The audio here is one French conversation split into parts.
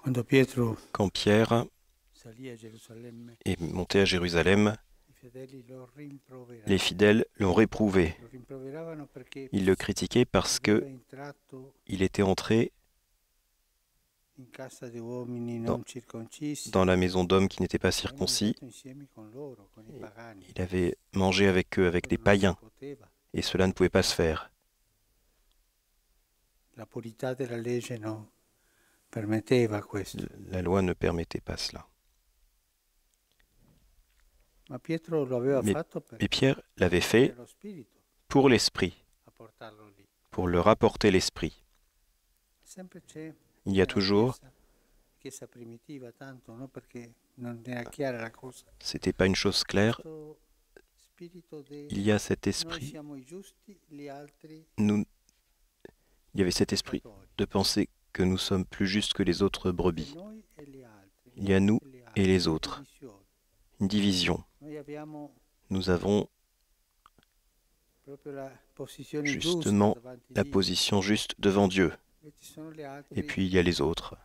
Quand Pierre est monté à Jérusalem, les fidèles l'ont réprouvé. Ils le critiquaient parce qu'il était entré dans la maison d'hommes qui n'étaient pas circoncis. Il avait mangé avec eux, avec des païens, et cela ne pouvait pas se faire. La loi ne permettait pas cela. Mais Pierre l'avait fait pour l'esprit, pour leur apporter l'esprit. Il y a toujours, c'était pas une chose claire, il y a cet esprit, il y avait cet esprit de penser que nous sommes plus justes que les autres brebis. Il y a nous et les autres, une division. Nous avons justement la position juste devant Dieu. Et puis il y a les autres.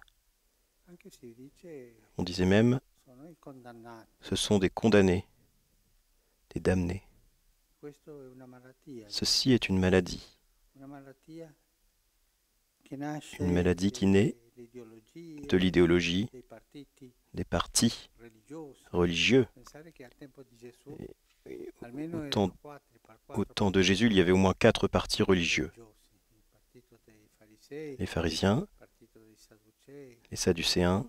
On disait même, ce sont des condamnés, des damnés. Ceci est une maladie qui naît de l'idéologie des partis religieux. Au temps de Jésus, il y avait au moins 4 partis religieux. Les pharisiens, les sadducéens,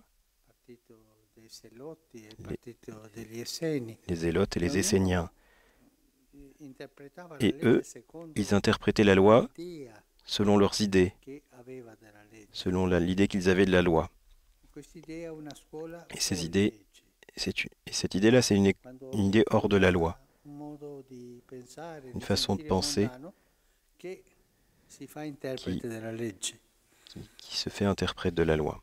les zélotes et les esséniens. Et eux, ils interprétaient la loi selon leurs idées, selon l'idée qu'ils avaient de la loi. Et cette idée-là, c'est une idée hors de la loi. Une façon de penser qui se fait interprète de la loi.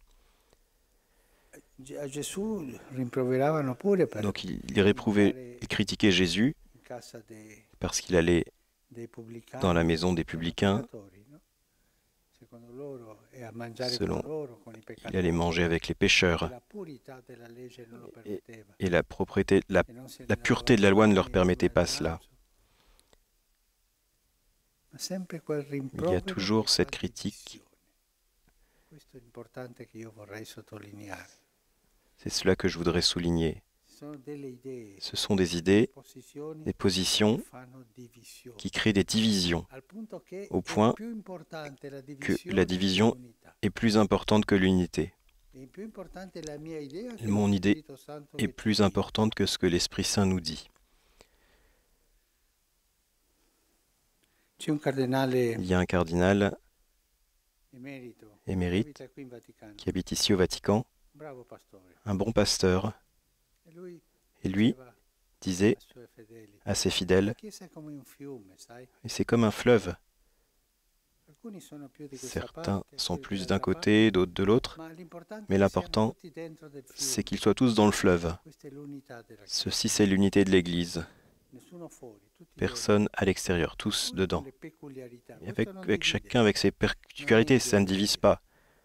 Donc il réprouvait, il critiquait Jésus parce qu'il allait dans la maison des publicains, il allait manger avec les pécheurs. Et la pureté de la loi ne leur permettait pas cela. Il y a toujours cette critique. C'est cela que je voudrais souligner. Ce sont des idées, des positions qui créent des divisions, au point que la division est plus importante que l'unité. Mon idée est plus importante que ce que l'Esprit Saint nous dit. Il y a un cardinal émérite qui habite ici au Vatican, un bon pasteur, et lui disait à ses fidèles, et c'est comme un fleuve. Certains sont plus d'un côté, d'autres de l'autre, mais l'important, c'est qu'ils soient tous dans le fleuve. Ceci, c'est l'unité de l'Église. Personne à l'extérieur, tous dedans. Et avec chacun avec ses particularités, ça ne divise pas.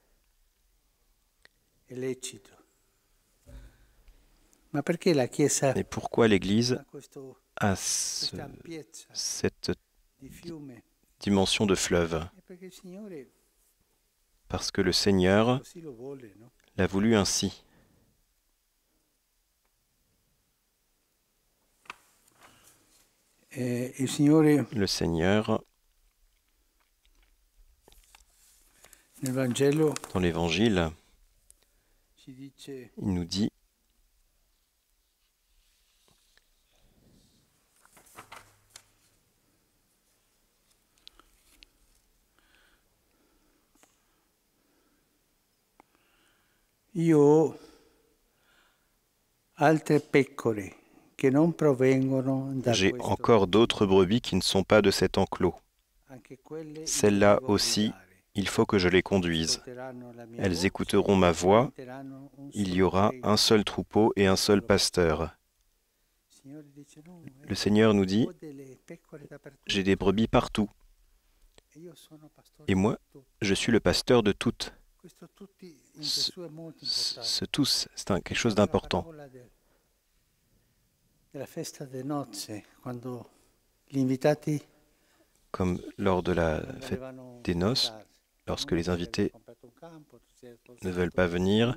Mais pourquoi l'Église a cette dimension de fleuve? Parce que le Seigneur l'a voulu ainsi. Le Seigneur, dans l'Évangile, il nous dit Io altre pecore che non provengono da j'ai questo encore d'autres brebis qui ne sont pas de cet enclos. anche quelle Celles-là devo aussi, guidare. il faut que je les conduise. Ascolteranno la mia Elles voce, écouteront ma voix. diventeranno un Il y solo aura gregge. un seul troupeau et un seul pasteur. Il Signore dice, no, Le Seigneur nous dit, ho delle pecore dappertutto. j'ai des brebis partout. E io sono pastore Et moi, di tutte. je suis le pasteur de toutes. Ce tous, c'est quelque chose d'important. Comme lors de la fête des noces, lorsque les invités ne veulent pas venir,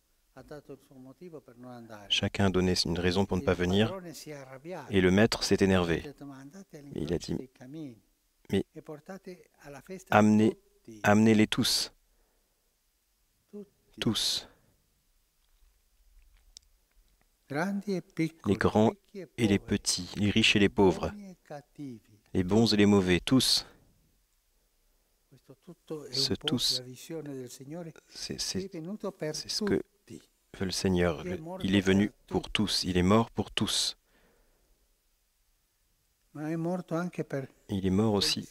chacun donnait une raison pour ne pas venir, et le maître s'est énervé. Et il a dit, mais amenez-les tous, tous, les grands et les petits, les riches et les pauvres, les bons et les mauvais, tous. Ce tous, c'est ce que veut le Seigneur. Il est venu pour tous, il est mort pour tous. Il est mort aussi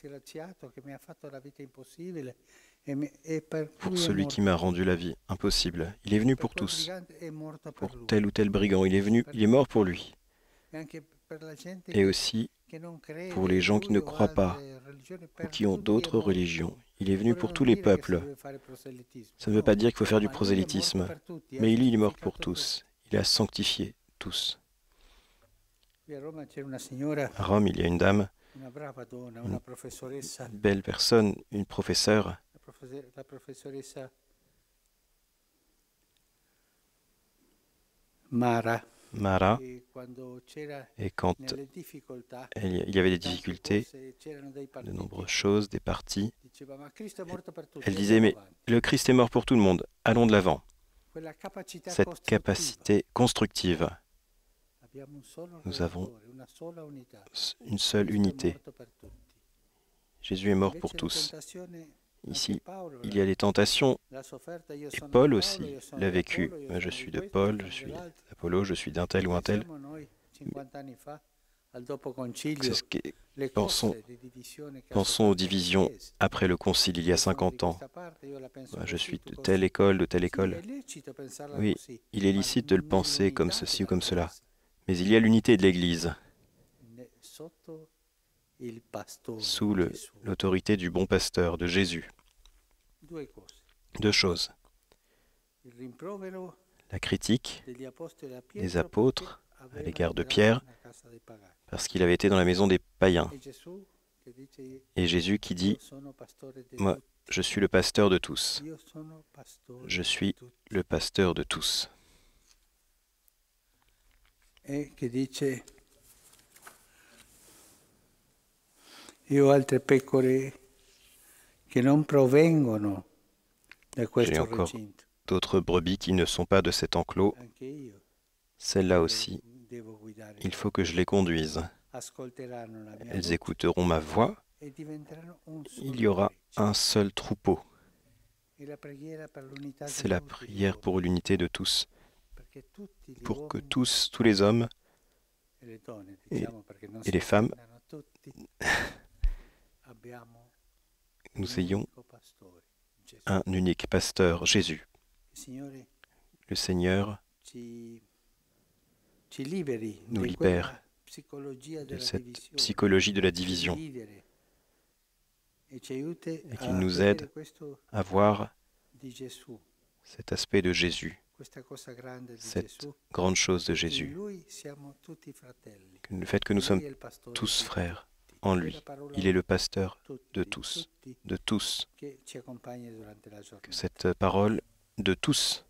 pour celui qui m'a rendu la vie impossible. Il est venu pour tous, pour tel ou tel brigand. Il est mort pour lui. Et aussi pour les gens qui ne croient pas ou qui ont d'autres religions. Il est venu pour tous les peuples. Ça ne veut pas dire qu'il faut faire du prosélytisme, mais il est mort pour tous. Il a sanctifié tous. À Rome, il y a une dame, une belle personne, une professeure, Mara, et quand il y avait des difficultés, de nombreuses choses, des parties, elle disait, mais le Christ est mort pour tout le monde, allons de l'avant. Cette capacité constructive, nous avons une seule unité. Jésus est mort pour tous. Ici, il y a les tentations, et Paul aussi l'a vécu. Je suis de Paul, je suis d'Apollo, je suis d'un tel ou un tel. Pensons aux divisions après le concile, il y a 50 ans. Je suis de telle école, de telle école. Oui, il est licite de le penser comme ceci ou comme cela. Mais il y a l'unité de l'Église, sous l'autorité du bon pasteur, de Jésus. Deux choses. La critique des apôtres à l'égard de Pierre, parce qu'il avait été dans la maison des païens. Et Jésus qui dit, moi, je suis le pasteur de tous. Je suis le pasteur de tous. E che dice, io ho altre pecore che non provengono da questo recinto. D'autres brebis qui ne sont pas de cet enclos. Celles-là aussi, il faut que je les conduise. Elles écouteront ma voix. Il y aura un seul troupeau. C'est la prière pour l'unité de tous. Pour que tous les hommes et les femmes, nous ayons un unique pasteur, Jésus. Le Seigneur nous libère de cette psychologie de la division et qu'il nous aide à voir cet aspect de Jésus, cette grande chose de Jésus, le fait que nous sommes tous frères en lui. Il est le pasteur de tous, que cette parole de tous